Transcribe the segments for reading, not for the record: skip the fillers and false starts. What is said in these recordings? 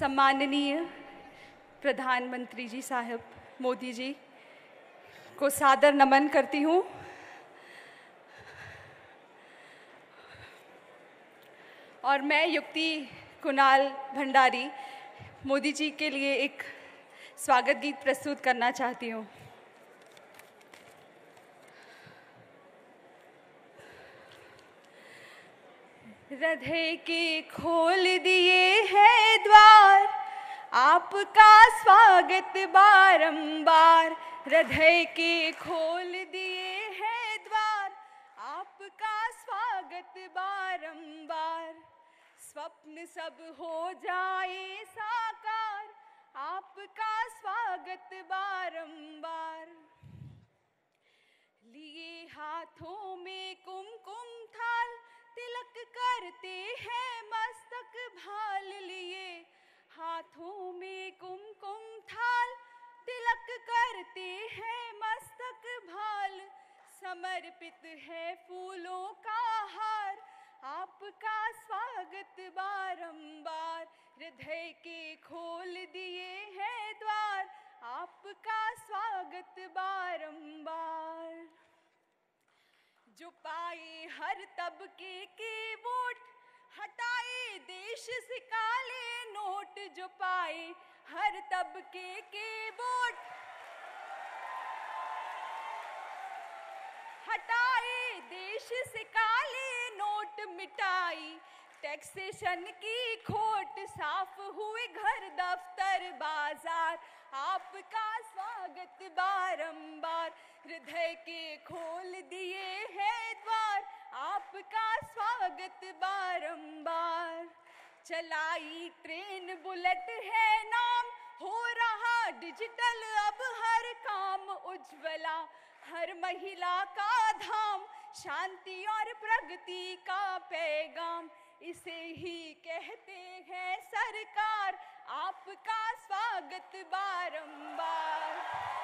सम्माननीय प्रधानमंत्री जी साहब मोदी जी को सादर नमन करती हूँ। और मैं युक्ति कुणाल भंडारी मोदी जी के लिए एक स्वागत गीत प्रस्तुत करना चाहती हूँ। हृदय के खोल दिए हैं द्वार, आपका स्वागत बारंबार। हृदय के खोल दिए हैं द्वार, आपका स्वागत बारंबार। स्वप्न सब हो जाए साकार, आपका स्वागत बारंबार। लिए हाथों में कुमकुम थाल, तिलक करते हैं मस्तक भाल। लिए हाथों में कुमकुम थाल, तिलक करते हैं मस्तक भाल। समर्पित है फूलों का हार, आपका स्वागत बारंबार। हृदय के खोल दिए हैं द्वार, आपका स्वागत बारंबार। जो पाए हर तबके के वोट, हटाए देश से काले नोट। जो पाए हर तबके के वोट, हटाए देश से काले नोट। मिटाई टैक्सेशन की खोट, साफ हुए घर दफ्तर बाजार। आपका स्वागत बारंबार। हृदय के खोल दिए हैं द्वार, आपका स्वागत बारंबार। चलाई ट्रेन बुलेट है नाम, हो रहा डिजिटल अब हर काम। उज्ज्वला हर महिला का धाम, शांति और प्रगति का पैगाम। इसे ही कहते हैं सरकार, आपका स्वागत बारंबार।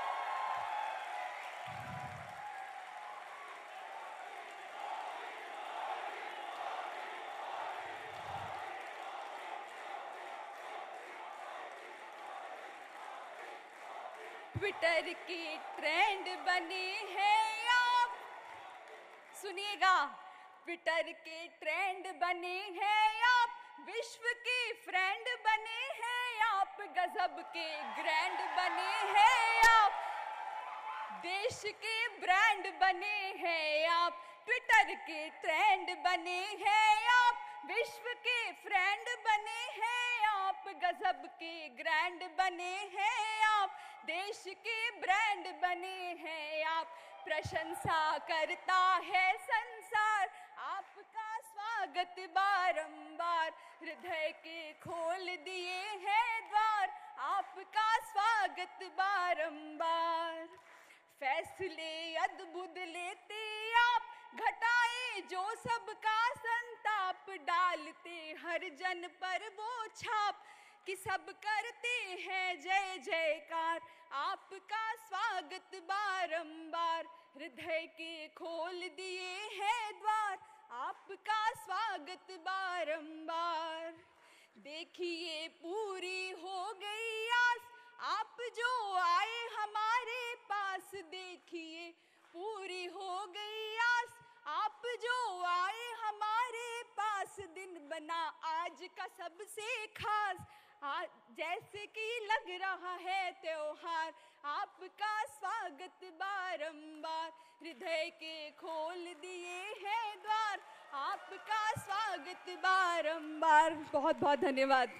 ट्विटर के ट्रेंड बने हैं आप, सुनिएगा। ट्विटर के ट्रेंड बने हैं आप, विश्व के फ्रेंड बने हैं आप। गजब के ग्रैंड बने हैं आप, देश के ब्रांड बने हैं आप। ट्विटर के ट्रेंड बने हैं आप, विश्व के फ्रेंड बने हैं आप। गजब के ग्रैंड बने हैं आप, देश के ब्रांड बने हैं आप। प्रशंसा करता है संसार, आपका स्वागत बारंबार। हृदय के खोल दिए हैं द्वार, आपका स्वागत बारंबार। फैसले अद्भुत लेते आप, घटाए जो सबका संताप। डालते हर जन पर वो छाप, कि सब करते हैं जय जयकार। आपका स्वागत बारंबार। हृदय के खोल दिए हैं द्वार, आपका स्वागत बारंबार। देखिए पूरी हो गई आस, आप जो आए हमारे पास। देखिए पूरी हो गई आस, आप जो आए हमारे पास। दिन बना आज का सबसे खास, जैसे कि लग रहा है त्योहार। आपका स्वागत बारंबार। हृदय के खोल दिए हैं द्वार, आपका स्वागत बारंबार। बहुत बहुत धन्यवाद।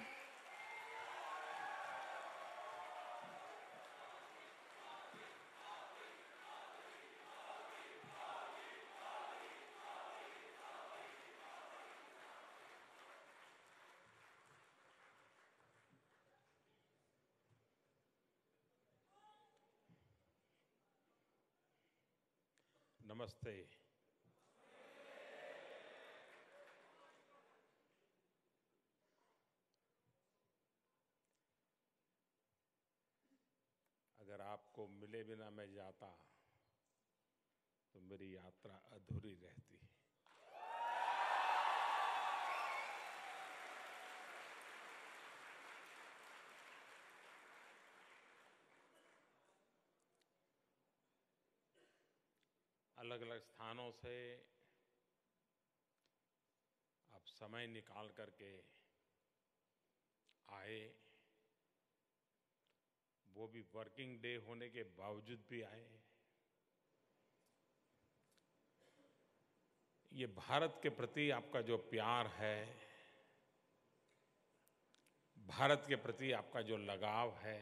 नमस्ते। अगर आपको मिले बिना मैं जाता तो मेरी यात्रा अधूरी रहती। अलग अलग स्थानों से आप समय निकाल करके आए, वो भी वर्किंग डे होने के बावजूद भी आए। ये भारत के प्रति आपका जो प्यार है, भारत के प्रति आपका जो लगाव है,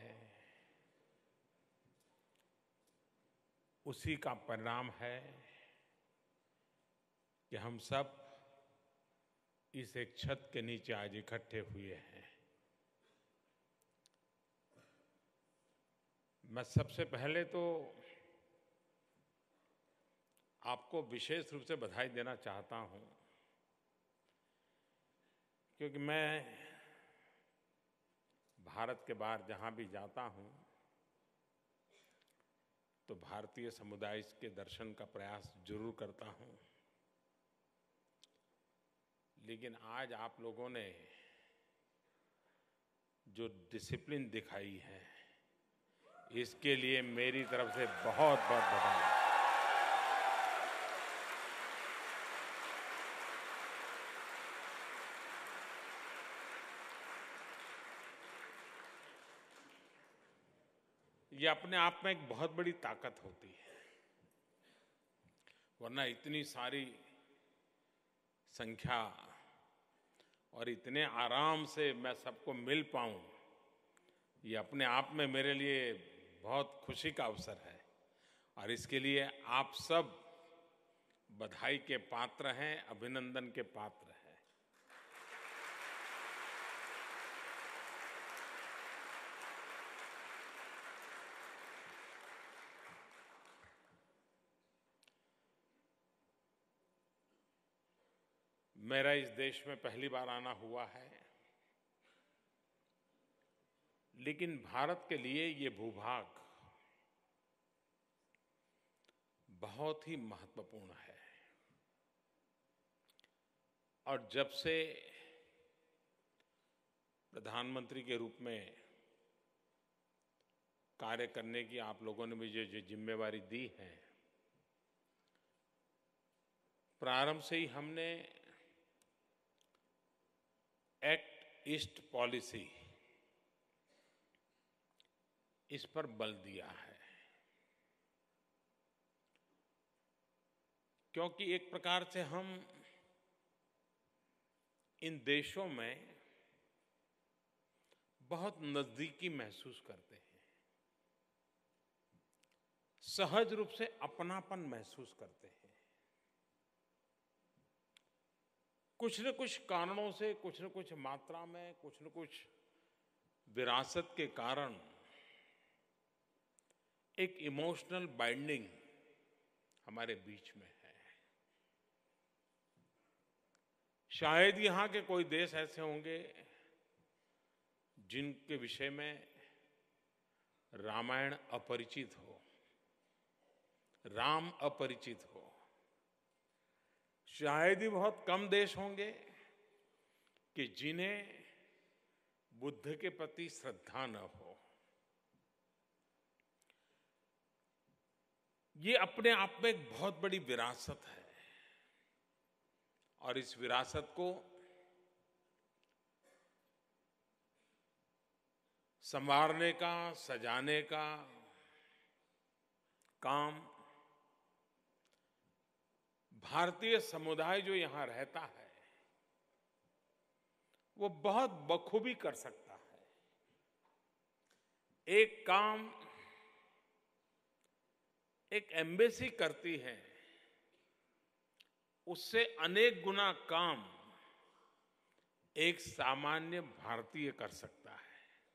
उसी का परिणाम है कि हम सब इस एक छत के नीचे आज इकट्ठे हुए हैं। मैं सबसे पहले तो आपको विशेष रूप से बधाई देना चाहता हूं, क्योंकि मैं भारत के बाहर जहां भी जाता हूं तो भारतीय समुदाय के दर्शन का प्रयास जरूर करता हूं। लेकिन आज आप लोगों ने जो डिसिप्लिन दिखाई है, इसके लिए मेरी तरफ से बहुत बहुत बधाई। ये अपने आप में एक बहुत बड़ी ताकत होती है, वरना इतनी सारी संख्या और इतने आराम से मैं सबको मिल पाऊं, ये अपने आप में मेरे लिए बहुत खुशी का अवसर है। और इसके लिए आप सब बधाई के पात्र हैं, अभिनंदन के पात्र हैं। मेरा इस देश में पहली बार आना हुआ है, लेकिन भारत के लिए ये भूभाग बहुत ही महत्वपूर्ण है। और जब से प्रधानमंत्री के रूप में कार्य करने की आप लोगों ने मुझे जो जिम्मेवारी दी है, प्रारंभ से ही हमने एक्ट ईस्ट पॉलिसी, इस पर बल दिया है, क्योंकि एक प्रकार से हम इन देशों में बहुत नजदीकी महसूस करते हैं, सहज रूप से अपनापन महसूस करते हैं। कुछ न कुछ कारणों से, कुछ न कुछ मात्रा में, कुछ न कुछ विरासत के कारण एक इमोशनल बाइंडिंग हमारे बीच में है। शायद यहां के कोई देश ऐसे होंगे जिनके विषय में रामायण अपरिचित हो, राम अपरिचित हो। शायद ही बहुत कम देश होंगे कि जिन्हें बुद्ध के प्रति श्रद्धा न हो। ये अपने आप में एक बहुत बड़ी विरासत है, और इस विरासत को संवारने का, सजाने का काम भारतीय समुदाय जो यहां रहता है वो बहुत बखूबी कर सकता है। एक काम एक एम्बेसी करती है, उससे अनेक गुना काम एक सामान्य भारतीय कर सकता है।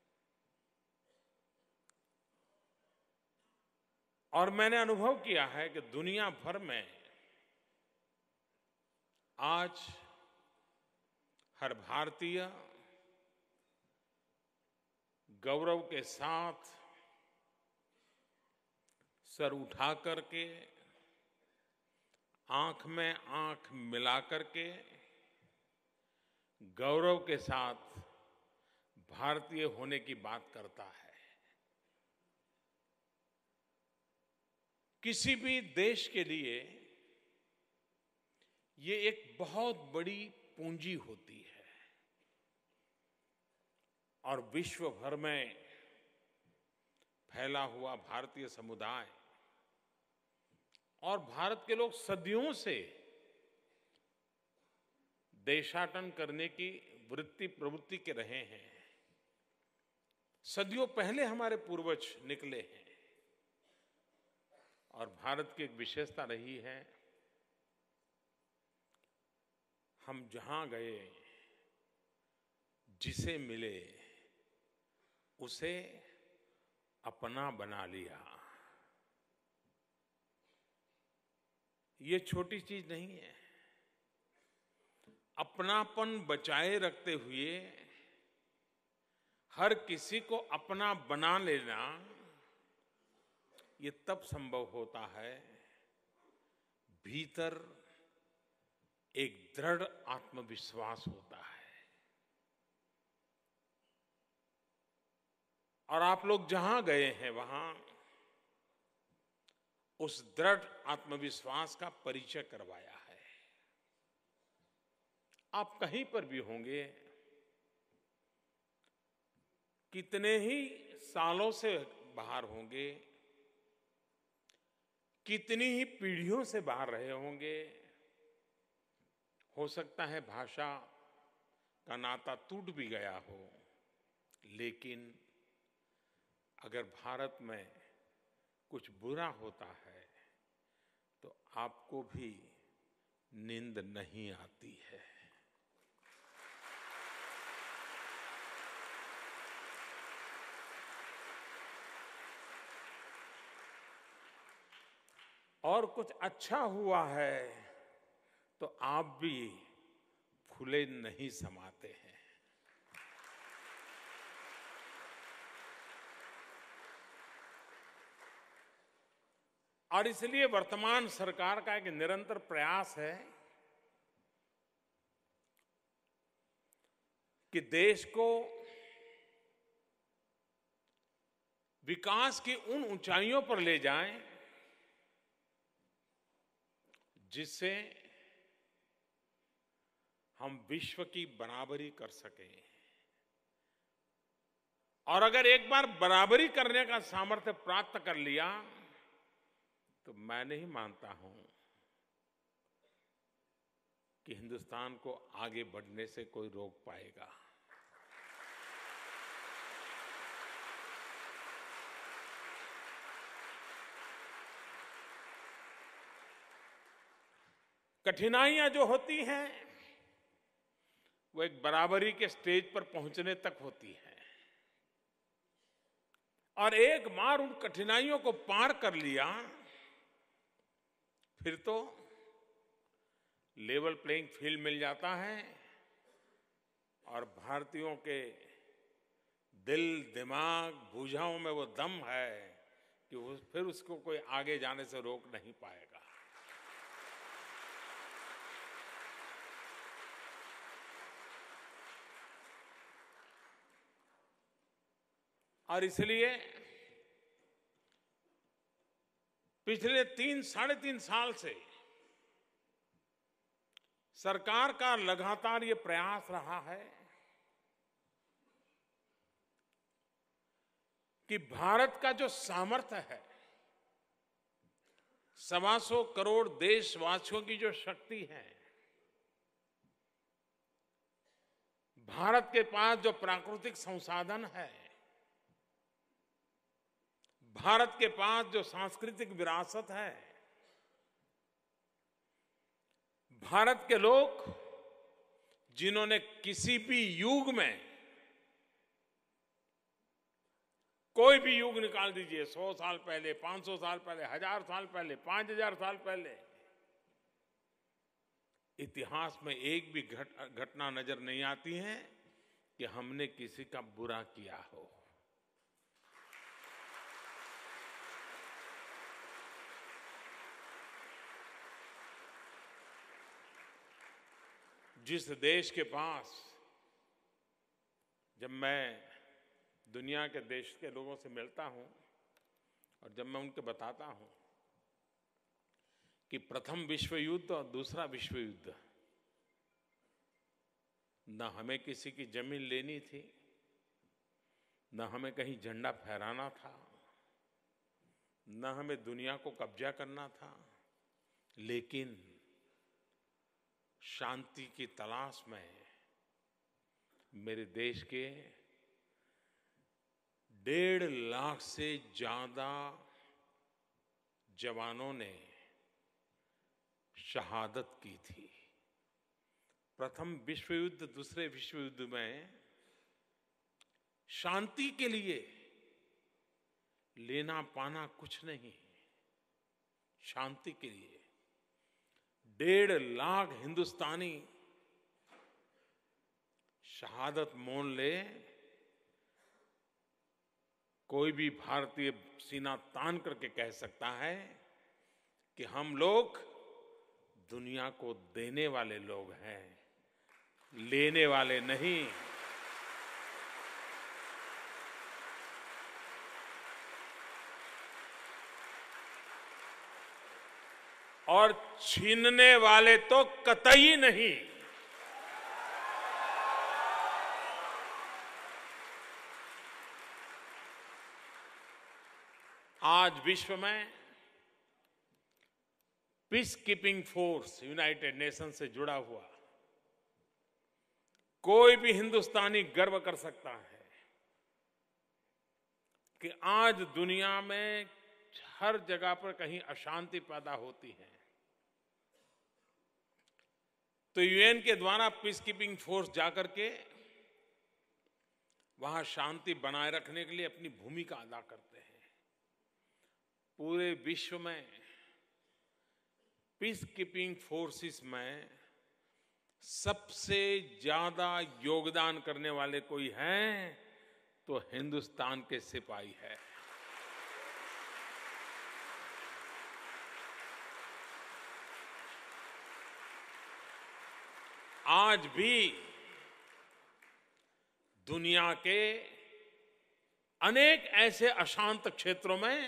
और मैंने अनुभव किया है कि दुनिया भर में आज हर भारतीय गौरव के साथ सर उठा करके, आंख में आंख मिला करके गौरव के साथ भारतीय होने की बात करता है। किसी भी देश के लिए ये एक बहुत बड़ी पूंजी होती है और विश्व भर में फैला हुआ भारतीय समुदाय और भारत के लोग सदियों से देशाटन करने की वृत्ति प्रवृत्ति के रहे हैं। सदियों पहले हमारे पूर्वज निकले हैं और भारत की एक विशेषता रही है, हम जहां गए जिसे मिले उसे अपना बना लिया। ये छोटी चीज नहीं है। अपनापन बचाए रखते हुए हर किसी को अपना बना लेना, ये तब संभव होता है भीतर एक दृढ़ आत्मविश्वास होता है। और आप लोग जहां गए हैं वहां उस दृढ़ आत्मविश्वास का परिचय करवाया है। आप कहीं पर भी होंगे, कितने ही सालों से बाहर होंगे, कितनी ही पीढ़ियों से बाहर रहे होंगे, हो सकता है भाषा का नाता टूट भी गया हो, लेकिन अगर भारत में कुछ बुरा होता है तो आपको भी नींद नहीं आती है। और कुछ अच्छा हुआ है तो आप भी फूले नहीं समाते हैं। और इसलिए वर्तमान सरकार का एक निरंतर प्रयास है कि देश को विकास की उन ऊंचाइयों पर ले जाएं जिससे हम विश्व की बराबरी कर सकें। और अगर एक बार बराबरी करने का सामर्थ्य प्राप्त कर लिया तो मैं नहीं मानता हूं कि हिंदुस्तान को आगे बढ़ने से कोई रोक पाएगा। कठिनाइयां जो होती हैं वो एक बराबरी के स्टेज पर पहुंचने तक होती है, और एक बार उन कठिनाइयों को पार कर लिया फिर तो लेवल प्लेइंग फील्ड मिल जाता है और भारतीयों के दिल दिमाग भुजाओं में वो दम है कि फिर उसको कोई आगे जाने से रोक नहीं पाएगा। और इसलिए पिछले 3-3.5 साल से सरकार का लगातार ये प्रयास रहा है कि भारत का जो सामर्थ्य है, 125 करोड़ देशवासियों की जो शक्ति है, भारत के पास जो प्राकृतिक संसाधन है, भारत के पास जो सांस्कृतिक विरासत है, भारत के लोग जिन्होंने किसी भी युग में, कोई भी युग निकाल दीजिए, 100 साल पहले, 500 साल पहले, 1000 साल पहले, 5000 साल पहले, इतिहास में एक भी घटना नजर नहीं आती है कि हमने किसी का बुरा किया हो। जिस देश के पास, जब मैं दुनिया के देश के लोगों से मिलता हूं और जब मैं उनको बताता हूं कि प्रथम विश्व युद्ध और दूसरा विश्व युद्ध, न हमें किसी की जमीन लेनी थी, न हमें कहीं झंडा फहराना था, न हमें दुनिया को कब्जा करना था, लेकिन शांति की तलाश में मेरे देश के 1.5 लाख से ज्यादा जवानों ने शहादत की थी। प्रथम विश्व युद्ध, दूसरे विश्व युद्ध में शांति के लिए लेना पाना कुछ नहीं, शांति के लिए 1.5 लाख हिंदुस्तानी शहादत मोल ले, कोई भी भारतीय सीना तान करके कह सकता है कि हम लोग दुनिया को देने वाले लोग हैं, लेने वाले नहीं। और छीनने वाले तो कतई नहीं। आज विश्व में peace keeping force, United Nation से जुड़ा हुआ कोई भी हिंदुस्तानी गर्व कर सकता है कि आज दुनिया में हर जगह पर कहीं अशांति पैदा होती है तो यूएन के द्वारा पीस कीपिंग फोर्स जाकर के वहां शांति बनाए रखने के लिए अपनी भूमिका अदा करते हैं। पूरे विश्व में पीस कीपिंग फोर्सेस में सबसे ज्यादा योगदान करने वाले कोई हैं तो हिंदुस्तान के सिपाही है। आज भी दुनिया के अनेक ऐसे अशांत क्षेत्रों में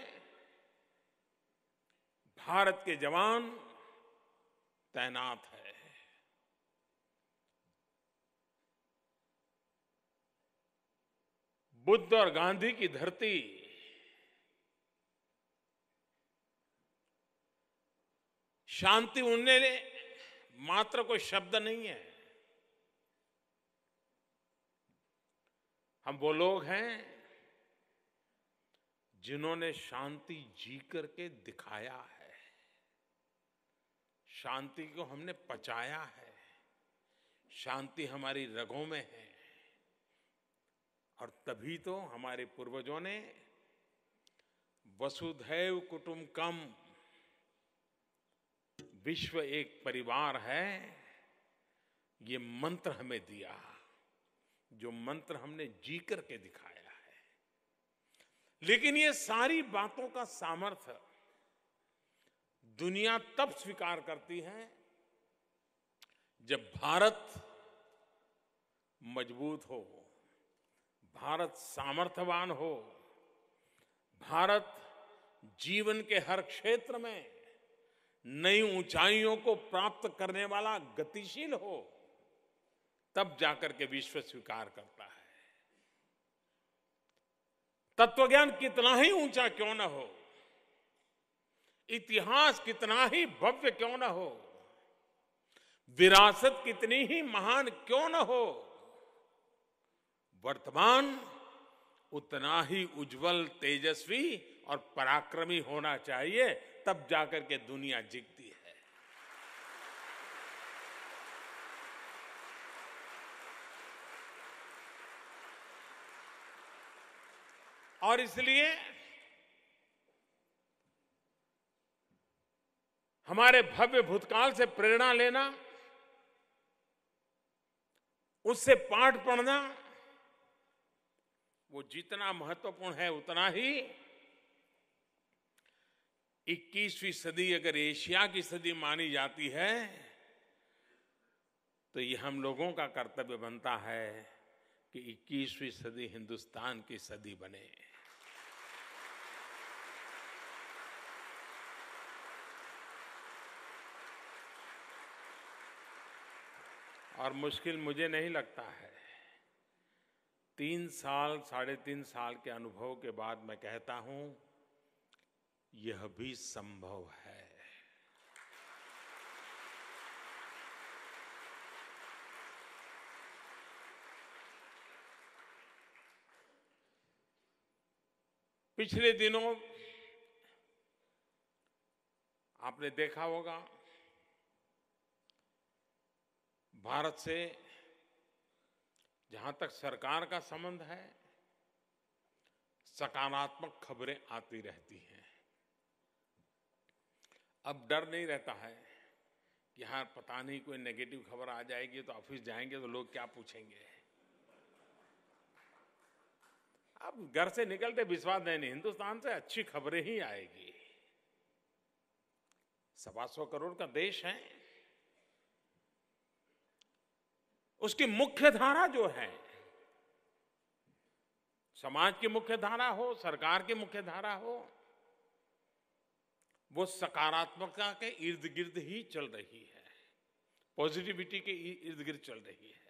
भारत के जवान तैनात है। बुद्ध और गांधी की धरती शांति उनने मात्र कोई शब्द नहीं है। हम वो लोग हैं जिन्होंने शांति जी करके दिखाया है, शांति को हमने पचाया है, शांति हमारी रगों में है। और तभी तो हमारे पूर्वजों ने वसुधैव कुटुंबकम, विश्व एक परिवार है, ये मंत्र हमें दिया, जो मंत्र हमने जी करके दिखाया है। लेकिन ये सारी बातों का सामर्थ्य दुनिया तब स्वीकार करती है जब भारत मजबूत हो, भारत सामर्थ्यवान हो, भारत जीवन के हर क्षेत्र में नई ऊंचाइयों को प्राप्त करने वाला गतिशील हो, तब जाकर के विश्व स्वीकार करता है। तत्वज्ञान कितना ही ऊंचा क्यों न हो, इतिहास कितना ही भव्य क्यों न हो, विरासत कितनी ही महान क्यों न हो, वर्तमान उतना ही उज्जवल, तेजस्वी और पराक्रमी होना चाहिए, तब जाकर के दुनिया जीतती है। और इसलिए हमारे भव्य भूतकाल से प्रेरणा लेना, उससे पाठ पढ़ना, वो जितना महत्वपूर्ण है उतना ही 21वीं सदी अगर एशिया की सदी मानी जाती है तो ये हम लोगों का कर्तव्य बनता है कि 21वीं सदी हिंदुस्तान की सदी बने। और मुश्किल मुझे नहीं लगता है। 3 साल, 3.5 साल के अनुभव के बाद मैं कहता हूं, यह भी संभव है। पिछले दिनों आपने देखा होगा, भारत से जहां तक सरकार का संबंध है, सकारात्मक खबरें आती रहती हैं। अब डर नहीं रहता है कि हाँ पता नहीं कोई नेगेटिव खबर आ जाएगी तो ऑफिस जाएंगे तो लोग क्या पूछेंगे। अब घर से निकलते विश्वास नहीं, हिंदुस्तान से अच्छी खबरें ही आएगी। 125 करोड़ का देश है, उसकी मुख्य धारा जो है, समाज की मुख्य धारा हो, सरकार की मुख्य धारा हो, वो सकारात्मकता के इर्द गिर्द ही चल रही है, पॉजिटिविटी के इर्द गिर्द चल रही है।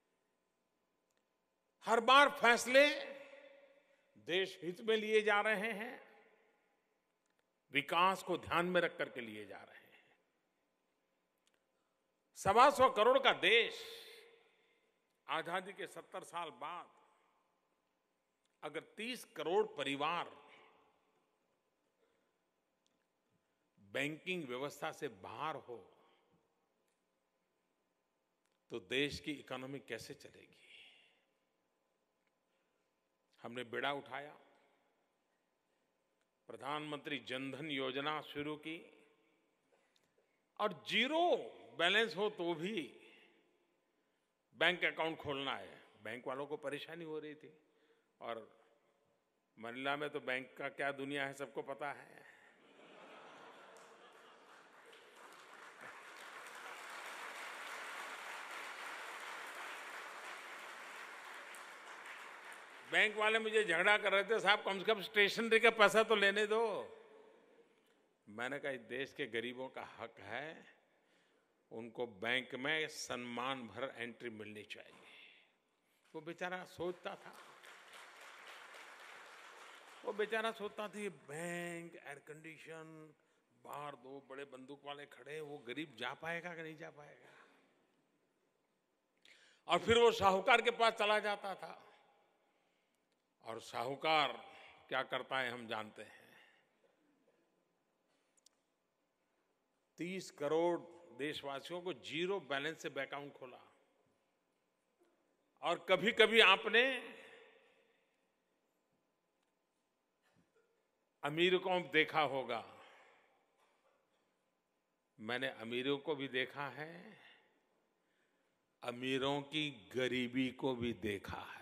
हर बार फैसले देश हित में लिए जा रहे हैं, विकास को ध्यान में रख करके लिए जा रहे हैं। 125 करोड़ का देश आजादी के 70 साल बाद अगर 30 करोड़ परिवार बैंकिंग व्यवस्था से बाहर हो तो देश की इकोनॉमी कैसे चलेगी? हमने बेड़ा उठाया, प्रधानमंत्री जनधन योजना शुरू की, और जीरो बैलेंस हो तो भी बैंक अकाउंट खोलना है। बैंक वालों को परेशानी हो रही थी, और मनीला में तो बैंक का क्या दुनिया है सबको पता है। बैंक वाले मुझे झगड़ा कर रहे थे, साहब कम से कम स्टेशनरी का पैसा तो लेने दो। मैंने कहा इस देश के गरीबों का हक है, उनको बैंक में सम्मान भर एंट्री मिलनी चाहिए। वो बेचारा सोचता था, ये बैंक, एयर कंडीशन, बाहर 2 बड़े बंदूक वाले खड़े, वो गरीब जा पाएगा कि नहीं जा पाएगा। और फिर वो साहूकार के पास चला जाता था, और साहूकार क्या करता है हम जानते हैं। 30 करोड़ देशवासियों को जीरो बैलेंस से बैंक अकाउंट खोला। और कभी कभी आपने अमीरों को देखा होगा, मैंने अमीरों को भी देखा है, अमीरों की गरीबी को भी देखा है।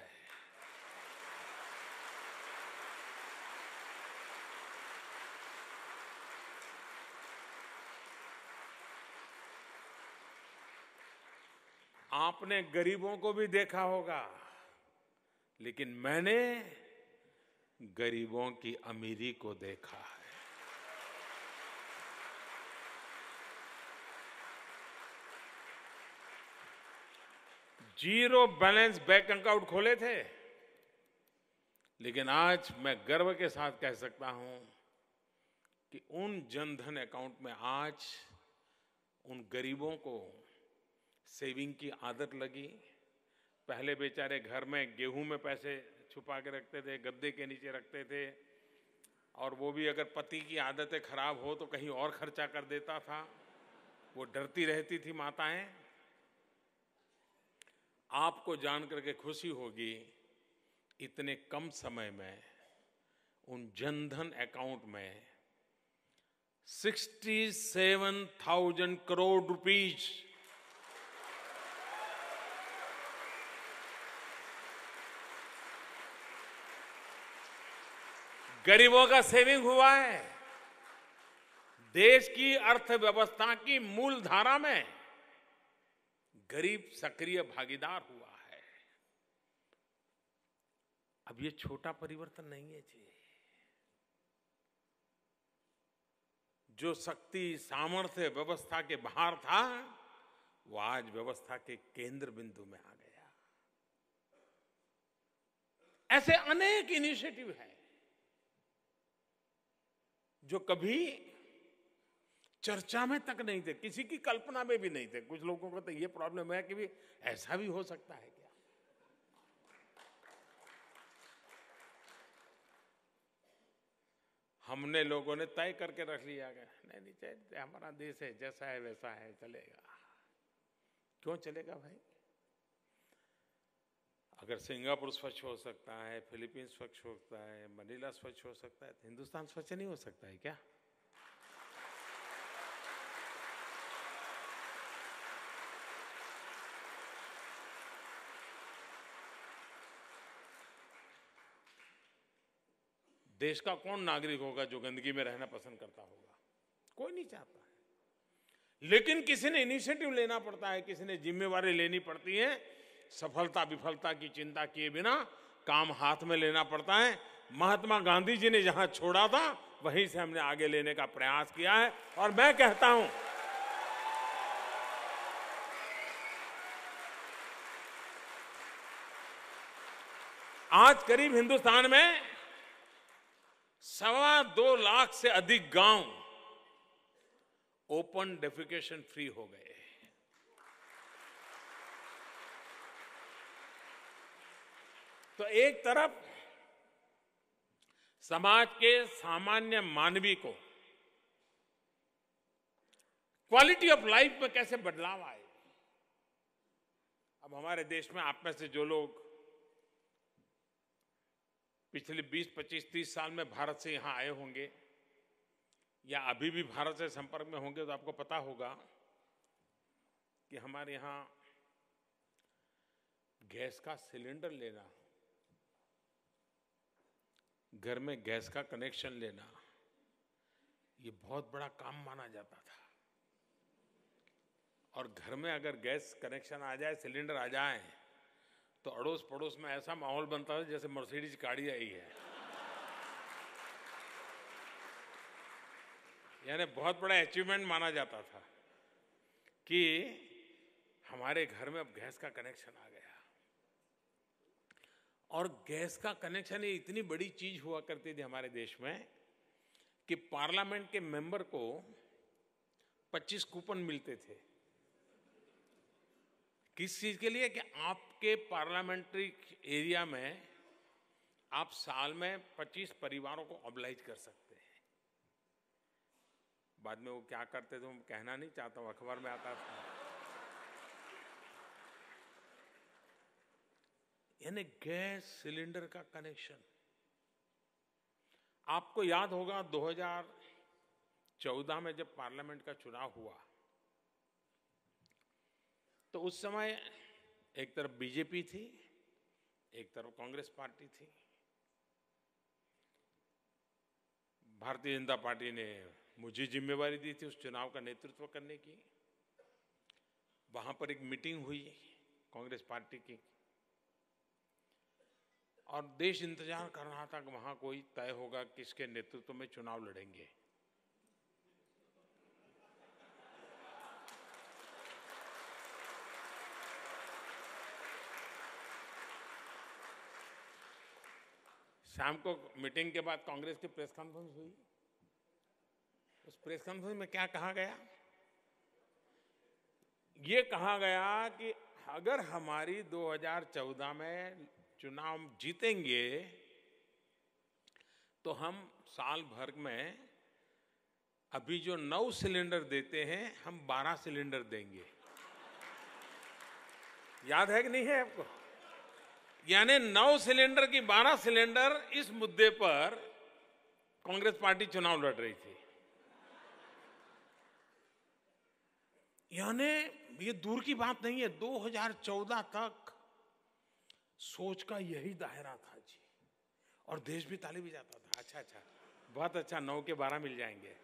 आपने गरीबों को भी देखा होगा, लेकिन मैंने गरीबों की अमीरी को देखा है। जीरो बैलेंस बैंक अकाउंट खोले थे, लेकिन आज मैं गर्व के साथ कह सकता हूं कि उन जनधन अकाउंट में आज उन गरीबों को सेविंग की आदत लगी। पहले बेचारे घर में गेहूं में पैसे छुपा के रखते थे, गद्दे के नीचे रखते थे, और वो भी अगर पति की आदतें खराब हो तो कहीं और खर्चा कर देता था। वो डरती रहती थी माताएं। आपको जानकर के खुशी होगी, इतने कम समय में उन जनधन अकाउंट में 67,000 करोड़ रुपीस गरीबों का सेविंग हुआ है। देश की अर्थव्यवस्था की मूल धारा में गरीब सक्रिय भागीदार हुआ है। अब ये छोटा परिवर्तन नहीं है जी। जो शक्ति सामर्थ्य व्यवस्था के बाहर था, वो आज व्यवस्था के केंद्र बिंदु में आ गया। ऐसे अनेक इनिशिएटिव हैं जो कभी चर्चा में तक नहीं थे, किसी की कल्पना में भी नहीं थे। कुछ लोगों को तो ये प्रॉब्लम है कि भी ऐसा भी हो सकता है क्या। हमने लोगों ने तय करके रख लिया गया, नहीं चाहिए, हमारा देश है, जैसा है वैसा है, चलेगा। क्यों चलेगा भाई? अगर सिंगापुर स्वच्छ हो सकता है, फिलीपींस स्वच्छ हो सकता है, मनीला स्वच्छ हो सकता है, तो हिंदुस्तान स्वच्छ नहीं हो सकता है क्या? देश का कौन नागरिक होगा जो गंदगी में रहना पसंद करता होगा? कोई नहीं चाहता है। लेकिन किसी ने इनिशिएटिव लेना पड़ता है, किसी ने जिम्मेवारी लेनी पड़ती है। सफलता विफलता की चिंता किए बिना काम हाथ में लेना पड़ता है। महात्मा गांधी जी ने जहां छोड़ा था वहीं से हमने आगे लेने का प्रयास किया है। और मैं कहता हूं, आज करीब हिंदुस्तान में 2.25 लाख से अधिक गांव ओपन डेफिकेशन फ्री हो गए। तो एक तरफ समाज के सामान्य मानवी को क्वालिटी ऑफ लाइफ में कैसे बदलाव आए। अब हमारे देश में आप में से जो लोग पिछले 20, 25, 30 साल में भारत से यहां आए होंगे या अभी भी भारत से संपर्क में होंगे, तो आपको पता होगा कि हमारे यहां गैस का सिलेंडर लेना, घर में गैस का कनेक्शन लेना, ये बहुत बड़ा काम माना जाता था। और घर में अगर गैस कनेक्शन आ जाए, सिलेंडर आ जाए, तो अड़ोस पड़ोस में ऐसा माहौल बनता है जैसे मर्सिडीज गाड़ी आई है। यानी बहुत बड़ा अचीवमेंट माना जाता था कि हमारे घर में अब गैस का कनेक्शन आ गया। और गैस का कनेक्शन ये इतनी बड़ी चीज हुआ करती थी हमारे देश में कि पार्लियामेंट के मेंबर को 25 कूपन मिलते थे। किस चीज के लिए? कि आपके पार्लियामेंट्री एरिया में आप साल में 25 परिवारों को ऑब्लाइज कर सकते हैं। बाद में वो क्या करते थे मैं कहना नहीं चाहता हूं, अखबार में आता था। यानी गैस सिलेंडर का कनेक्शन। आपको याद होगा 2014 में जब पार्लियामेंट का चुनाव हुआ तो उस समय एक तरफ बीजेपी थी, एक तरफ कांग्रेस पार्टी थी। भारतीय जनता पार्टी ने मुझे जिम्मेवारी दी थी उस चुनाव का नेतृत्व करने की। वहां पर एक मीटिंग हुई कांग्रेस पार्टी की और देश इंतजार कर रहा था कि वहां कोई तय होगा किसके नेतृत्व में चुनाव लड़ेंगे। शाम को मीटिंग के बाद कांग्रेस की प्रेस कॉन्फ्रेंस हुई। उस प्रेस कॉन्फ्रेंस में क्या कहा गया? ये कहा गया कि अगर हमारी 2014 में चुनाव जीतेंगे तो हम साल भर में अभी जो 9 सिलेंडर देते हैं हम 12 सिलेंडर देंगे। याद है कि नहीं है आपको? यानी 9 सिलेंडर की 12 सिलेंडर, इस मुद्दे पर कांग्रेस पार्टी चुनाव लड़ रही थी। यानी ये दूर की बात नहीं है, 2014 तक सोच का यही दायरा था जी। और देश भी ताली भी जाता था, अच्छा बहुत अच्छा, 9 के 12 मिल जाएंगे।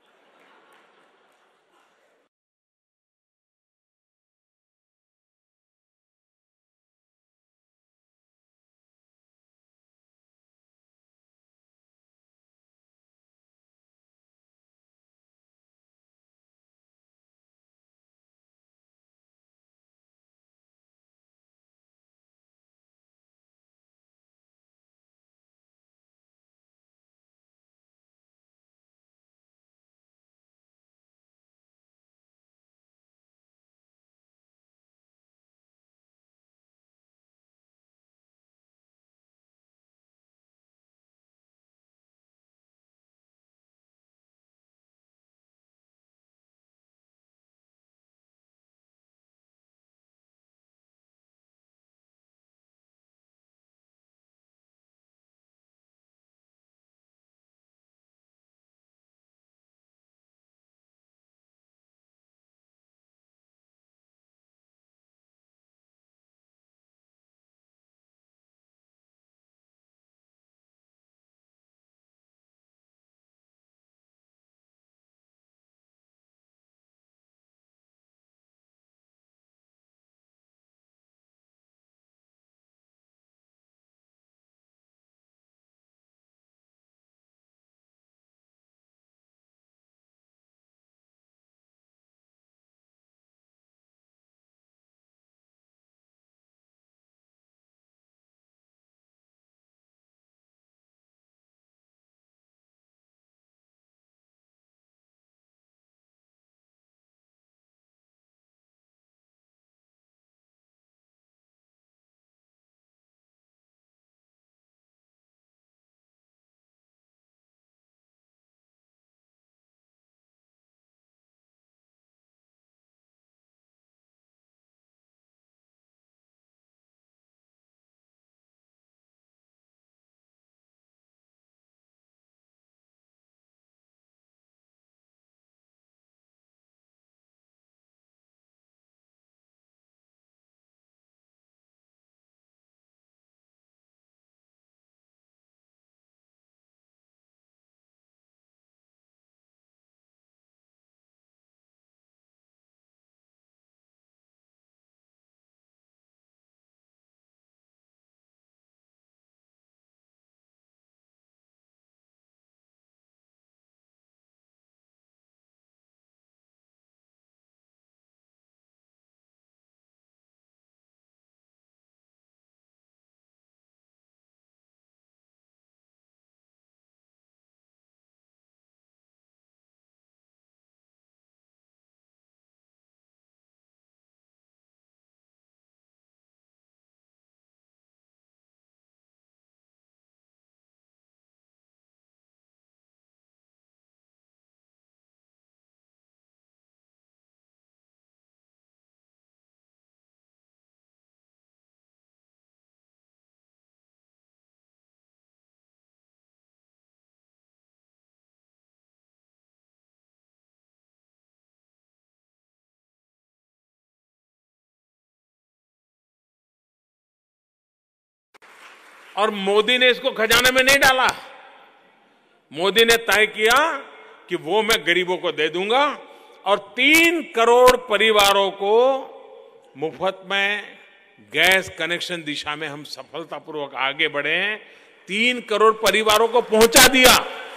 और मोदी ने इसको खजाने में नहीं डाला। मोदी ने तय किया कि वो मैं गरीबों को दे दूंगा और 3 करोड़ परिवारों को मुफ्त में गैस कनेक्शन दिशा में हम सफलतापूर्वक आगे बढ़े हैं। 3 करोड़ परिवारों को पहुंचा दिया।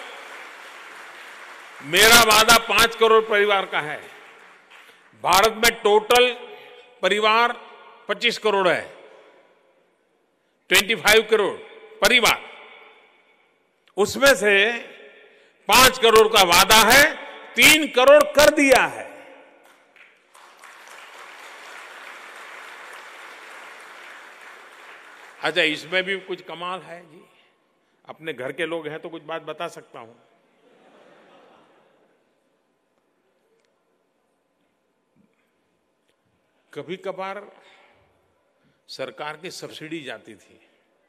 मेरा वादा 5 करोड़ परिवार का है। भारत में टोटल परिवार 25 करोड़ है, 25 करोड़ परिवार, उसमें से 5 करोड़ का वादा है, 3 करोड़ कर दिया है। अच्छा, इसमें भी कुछ कमाल है जी। अपने घर के लोग हैं तो कुछ बात बता सकता हूं। कभी कभार सरकार की सब्सिडी जाती थी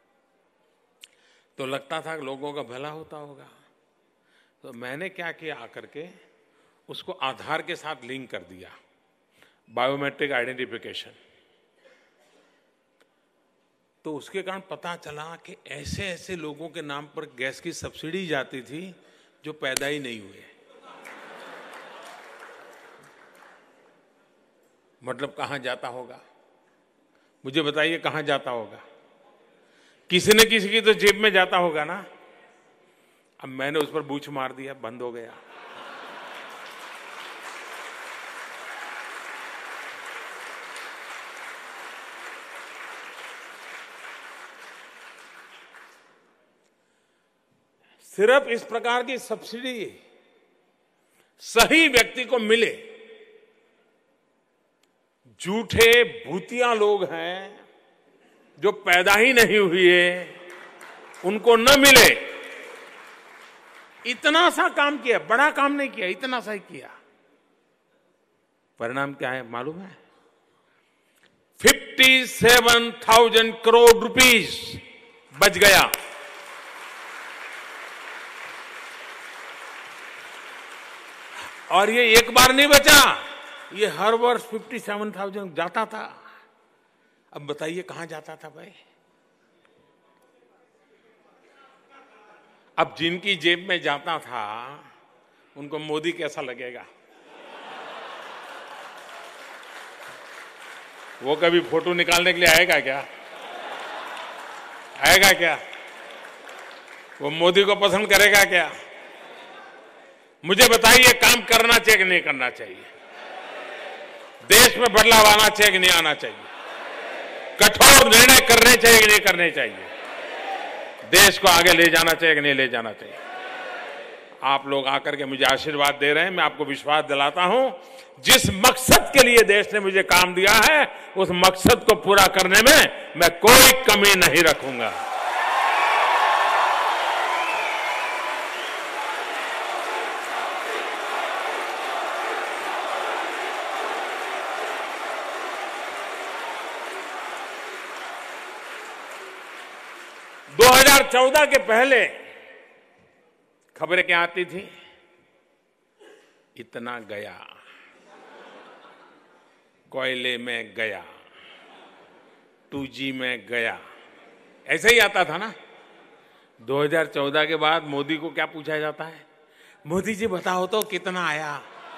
तो लगता था कि लोगों का भला होता होगा, तो मैंने क्या किया, आकर के उसको आधार के साथ लिंक कर दिया, बायोमेट्रिक आइडेंटिफिकेशन। तो उसके कारण पता चला कि ऐसे ऐसे लोगों के नाम पर गैस की सब्सिडी जाती थी जो पैदा ही नहीं हुए। मतलब कहां जाता होगा, मुझे बताइए कहां जाता होगा? किसी न किसी की तो जेब में जाता होगा ना। अब मैंने उस पर बूछ मार दिया, बंद हो गया। सिर्फ इस प्रकार की सब्सिडी सही व्यक्ति को मिले। झूठे भूतिया लोग हैं जो पैदा ही नहीं हुए, उनको न मिले। इतना सा काम किया, बड़ा काम नहीं किया, इतना सा ही किया। परिणाम क्या है मालूम है? 57,000 करोड़ रुपीस बच गया। और ये एक बार नहीं बचा, ये हर वर्ष 57,000 जाता था। अब बताइए कहां जाता था भाई? अब जिनकी जेब में जाता था उनको मोदी कैसा लगेगा? वो कभी फोटो निकालने के लिए आएगा क्या? आएगा क्या? वो मोदी को पसंद करेगा क्या? मुझे बताइए, काम करना चाहिए कि नहीं करना चाहिए? देश में बदलाव आना चाहिए कि नहीं आना चाहिए? कठोर निर्णय करने चाहिए कि नहीं करने चाहिए? देश को आगे ले जाना चाहिए कि नहीं ले जाना चाहिए? आप लोग आकर के मुझे आशीर्वाद दे रहे हैं, मैं आपको विश्वास दिलाता हूं, जिस मकसद के लिए देश ने मुझे काम दिया है उस मकसद को पूरा करने में मैं कोई कमी नहीं रखूंगा। दो 2014 के पहले खबरें क्या आती थी? इतना गया, कोयले में गया, 2G में गया, ऐसे ही आता था ना। 2014 के बाद मोदी को क्या पूछा जाता है? मोदी जी बताओ तो कितना आया?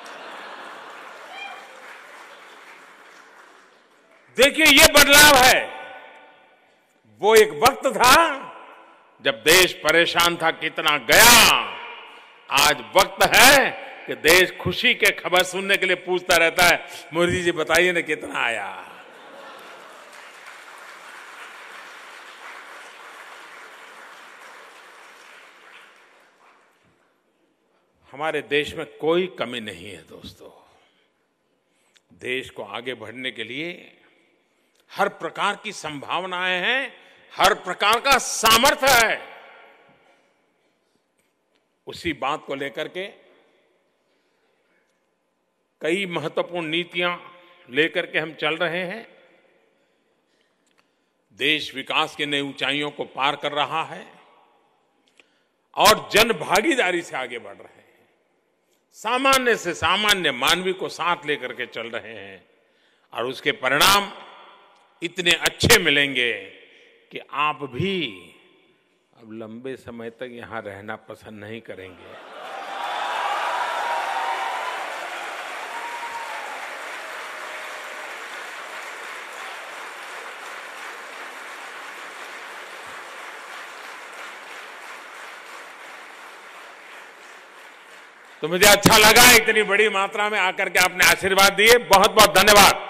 देखिए, ये बदलाव है। वो एक वक्त था जब देश परेशान था, कितना गया। आज वक्त है कि देश खुशी के खबर सुनने के लिए पूछता रहता है, मोदी जी बताइए ना कितना आया। हमारे देश में कोई कमी नहीं है दोस्तों। देश को आगे बढ़ने के लिए हर प्रकार की संभावनाएं हैं, हर प्रकार का सामर्थ्य है। उसी बात को लेकर के कई महत्वपूर्ण नीतियां लेकर के हम चल रहे हैं। देश विकास की नई ऊंचाइयों को पार कर रहा है और जन भागीदारी से आगे बढ़ रहे हैं। सामान्य से सामान्य मानवी को साथ लेकर के चल रहे हैं और उसके परिणाम इतने अच्छे मिलेंगे कि आप भी अब लंबे समय तक यहाँ रहना पसंद नहीं करेंगे। तो मुझे अच्छा लगा इतनी बड़ी मात्रा में आकर के आपने आशीर्वाद दिए। बहुत बहुत धन्यवाद।